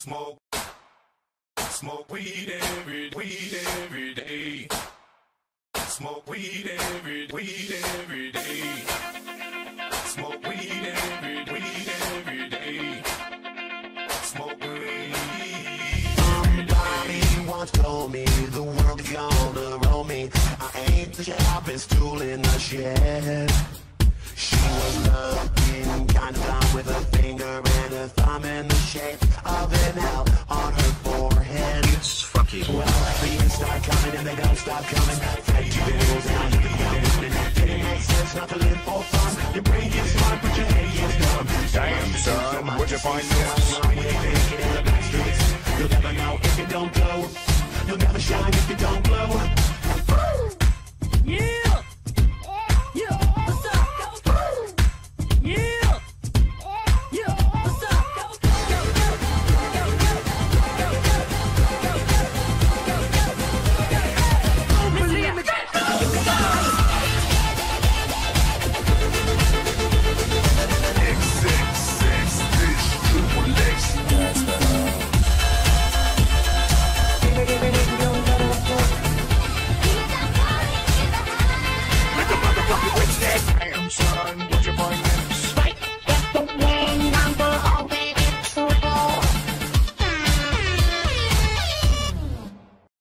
Smoke weed every day. Smoke weed every day. Smoke weed every day. Smoke weed. Somebody once told me the world's gonna roll me. I ain't the sharpest tool in the shed. She was looking kinda dumb with a finger and a thumb in the shape of an L on her forehead. It's fucking well, the years start coming and they don't stop coming. Fake bills and it makes sense not to live for fun. Your brain gets smart, but your head gets dumb. damn, son. Where'd you find this? You'll never know if you don't glow. You'll never shine if you don't glow. Yeah.